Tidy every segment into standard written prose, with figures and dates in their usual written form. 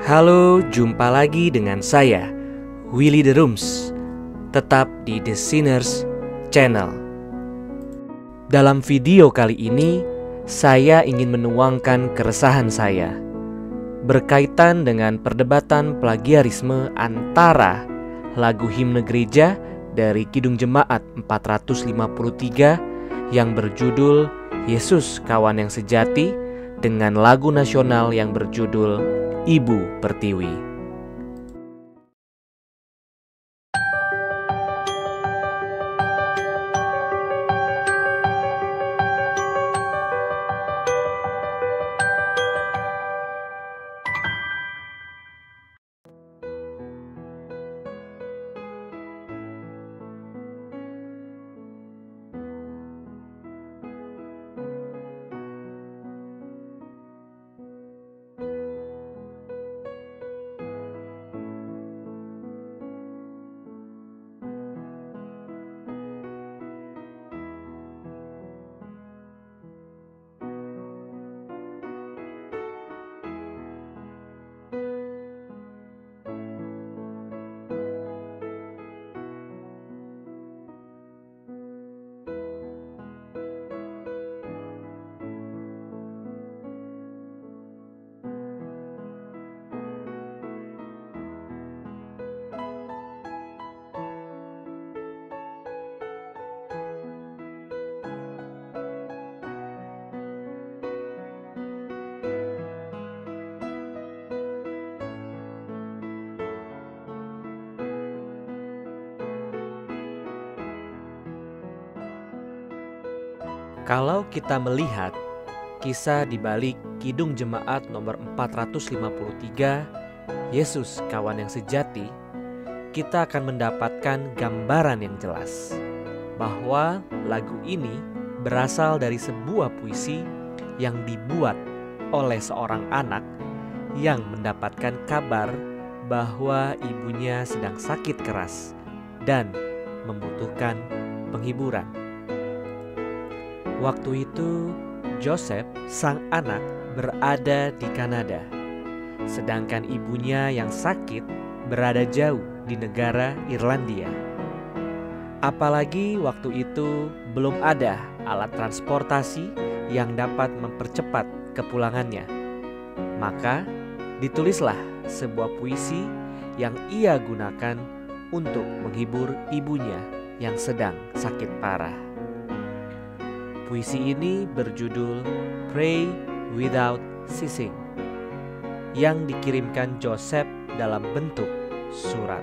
Halo, jumpa lagi dengan saya, Willy The Rooms, tetap di The Sinners Channel. Dalam video kali ini, saya ingin menuangkan keresahan saya berkaitan dengan perdebatan plagiarisme antara lagu himne gereja dari Kidung Jemaat 453 yang berjudul Yesus Kawan yang Sejati dengan lagu nasional yang berjudul Ibu Pertiwi. Kalau kita melihat kisah di balik Kidung Jemaat nomor 453, Yesus Kawan yang Sejati, kita akan mendapatkan gambaran yang jelas bahwa lagu ini berasal dari sebuah puisi yang dibuat oleh seorang anak yang mendapatkan kabar bahwa ibunya sedang sakit keras dan membutuhkan penghiburan. Waktu itu, Joseph, sang anak, berada di Kanada, sedangkan ibunya yang sakit berada jauh di negara Irlandia. Apalagi waktu itu belum ada alat transportasi yang dapat mempercepat kepulangannya. Maka ditulislah sebuah puisi yang ia gunakan untuk menghibur ibunya yang sedang sakit parah. Puisi ini berjudul Pray Without Ceasing yang dikirimkan Joseph dalam bentuk surat.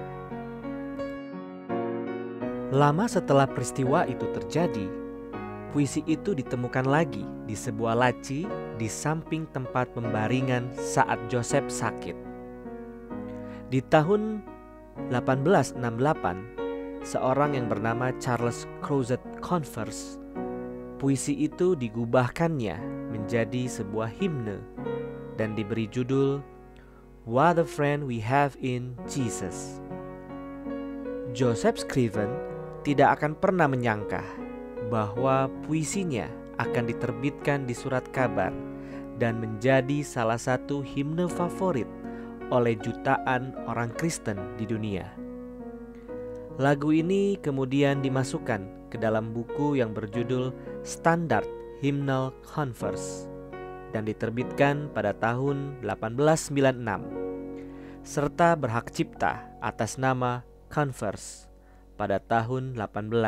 Lama setelah peristiwa itu terjadi, puisi itu ditemukan lagi di sebuah laci di samping tempat pembaringan saat Joseph sakit. Di tahun 1868, seorang yang bernama Charles Crozet Converse, puisi itu digubahkannya menjadi sebuah himne dan diberi judul What a Friend We Have in Jesus. Joseph Scriven tidak akan pernah menyangka bahwa puisinya akan diterbitkan di surat kabar dan menjadi salah satu himne favorit oleh jutaan orang Kristen di dunia. Lagu ini kemudian dimasukkan ke dalam buku yang berjudul Standard Hymnal Converse dan diterbitkan pada tahun 1896 serta berhak cipta atas nama Converse pada tahun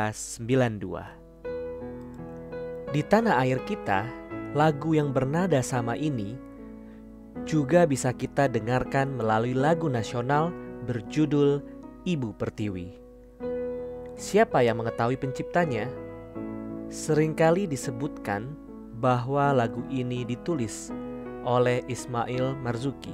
1892. Di tanah air kita, lagu yang bernada sama ini juga bisa kita dengarkan melalui lagu nasional berjudul Ibu Pertiwi. Siapa yang mengetahui penciptanya? Seringkali disebutkan bahwa lagu ini ditulis oleh Ismail Marzuki.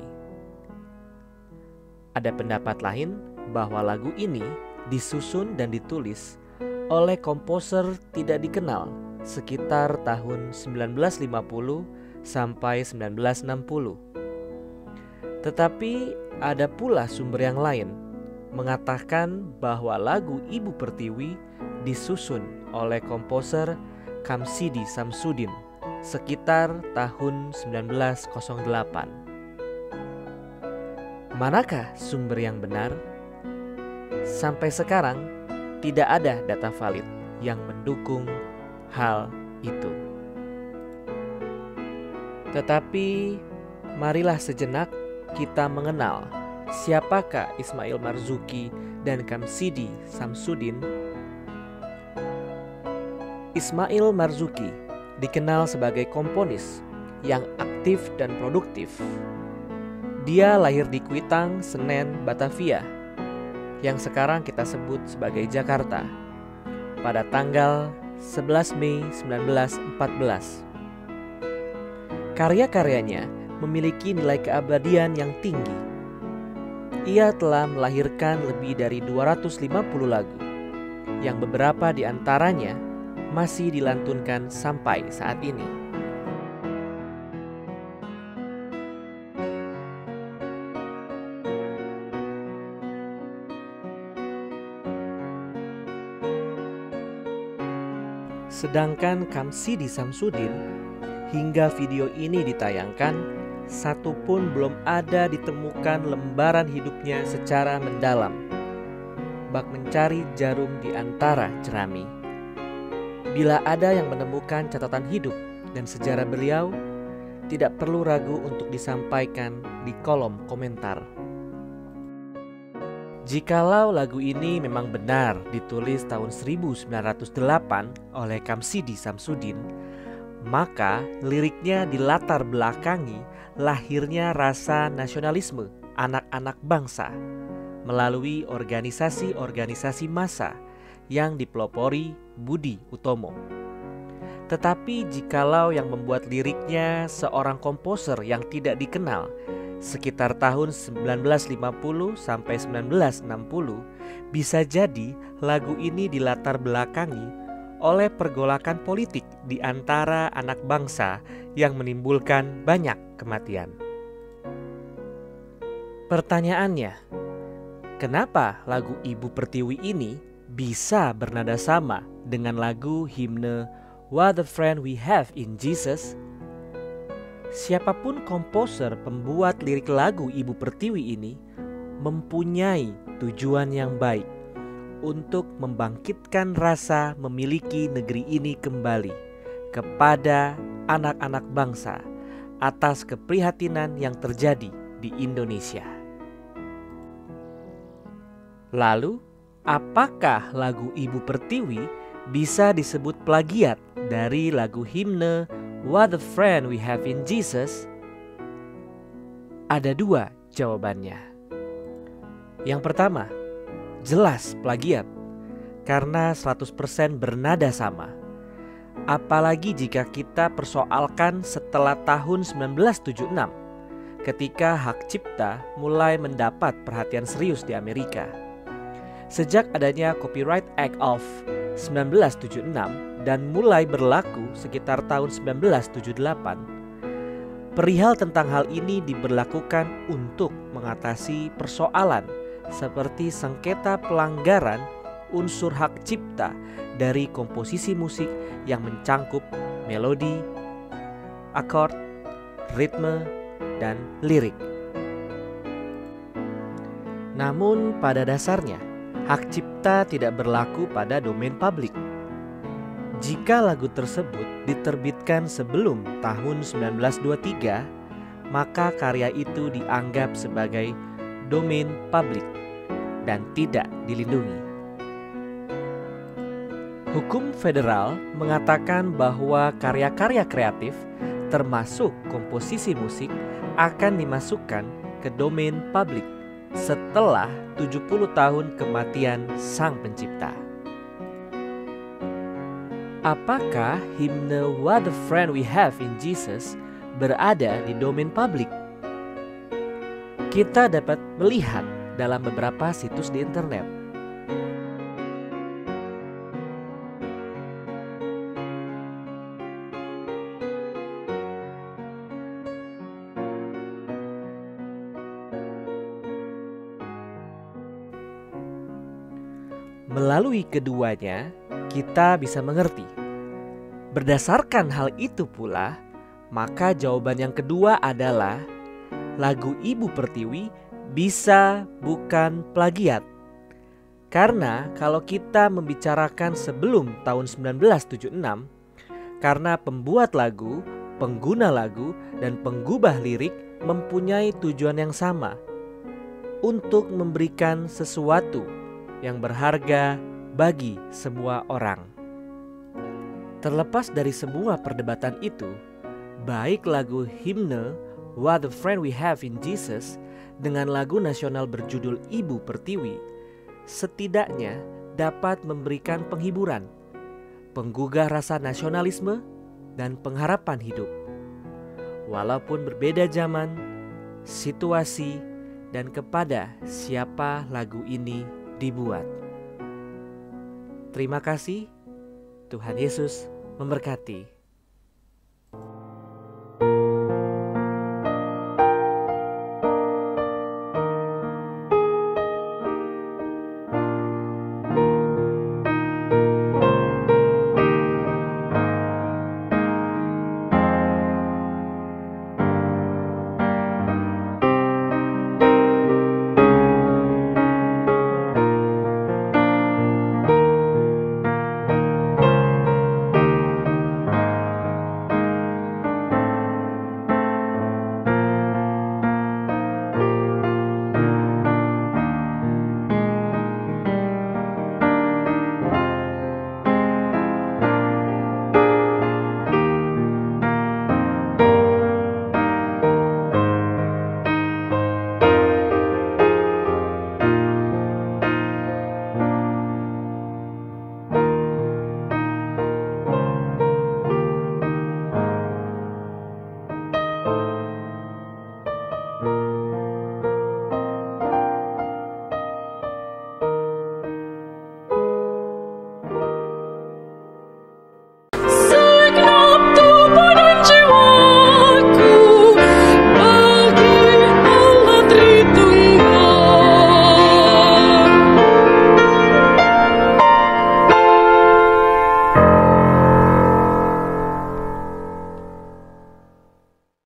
Ada pendapat lain bahwa lagu ini disusun dan ditulis oleh komposer tidak dikenal sekitar tahun 1950 sampai 1960. Tetapi ada pula sumber yang lain mengatakan bahwa lagu Ibu Pertiwi disusun oleh komposer Kamsidi Samsudin sekitar tahun 1908. Manakah sumber yang benar? Sampai sekarang tidak ada data valid yang mendukung hal itu. Tetapi marilah sejenak kita mengenal siapakah Ismail Marzuki dan Kamsidi Samsudin. Ismail Marzuki dikenal sebagai komponis yang aktif dan produktif. Dia lahir di Kuitang, Senen, Batavia, yang sekarang kita sebut sebagai Jakarta, pada tanggal 11 Mei 1914. Karya-karyanya memiliki nilai keabadian yang tinggi. Ia telah melahirkan lebih dari 250 lagu, yang beberapa di antaranya masih dilantunkan sampai saat ini. Sedangkan Kamsidi Samsudin, hingga video ini ditayangkan, satupun belum ada ditemukan lembaran hidupnya secara mendalam. Bak mencari jarum di antara jerami. Bila ada yang menemukan catatan hidup dan sejarah beliau, tidak perlu ragu untuk disampaikan di kolom komentar. Jikalau lagu ini memang benar ditulis tahun 1908 oleh Kamsidi Samsudin, maka liriknya dilatar belakangi lahirnya rasa nasionalisme anak-anak bangsa melalui organisasi-organisasi massa yang dipelopori Budi Utomo. Tetapi jikalau yang membuat liriknya seorang komposer yang tidak dikenal sekitar tahun 1950 sampai 1960, bisa jadi lagu ini dilatar belakangi oleh pergolakan politik di antara anak bangsa yang menimbulkan banyak kematian. Pertanyaannya, kenapa lagu Ibu Pertiwi ini bisa bernada sama dengan lagu himne What a Friend We Have in Jesus? Siapapun komposer pembuat lirik lagu Ibu Pertiwi ini mempunyai tujuan yang baik untuk membangkitkan rasa memiliki negeri ini kembali kepada anak-anak bangsa atas keprihatinan yang terjadi di Indonesia. Lalu, apakah lagu Ibu Pertiwi bisa disebut plagiat dari lagu himne What a Friend We Have in Jesus? Ada dua jawabannya. Yang pertama, jelas plagiat karena 100% bernada sama. Apalagi jika kita persoalkan setelah tahun 1976, ketika hak cipta mulai mendapat perhatian serius di Amerika. Sejak adanya Copyright Act of 1976 dan mulai berlaku sekitar tahun 1978, perihal tentang hal ini diberlakukan untuk mengatasi persoalan seperti sengketa pelanggaran unsur hak cipta dari komposisi musik yang mencangkup melodi, akord, ritme, dan lirik. Namun pada dasarnya, hak cipta tidak berlaku pada domain publik. Jika lagu tersebut diterbitkan sebelum tahun 1923, maka karya itu dianggap sebagai domain publik dan tidak dilindungi. Hukum federal mengatakan bahwa karya-karya kreatif, termasuk komposisi musik, akan dimasukkan ke domain publik setelah 70 tahun kematian sang pencipta. Apakah himne What a Friend We Have in Jesus berada di domain publik? Kita dapat melihat dalam beberapa situs di internet. Melalui keduanya, kita bisa mengerti. Berdasarkan hal itu pula, maka jawaban yang kedua adalah lagu Ibu Pertiwi bisa bukan plagiat. Karena kalau kita membicarakan sebelum tahun 1976, karena pembuat lagu, pengguna lagu, dan penggubah lirik mempunyai tujuan yang sama, untuk memberikan sesuatu yang berharga bagi semua orang. Terlepas dari sebuah perdebatan itu, baik lagu himne What a Friend We Have in Jesus dengan lagu nasional berjudul Ibu Pertiwi setidaknya dapat memberikan penghiburan, penggugah rasa nasionalisme, dan pengharapan hidup. Walaupun berbeda zaman, situasi, dan kepada siapa lagu ini dibuat. Terima kasih. Tuhan Yesus memberkati.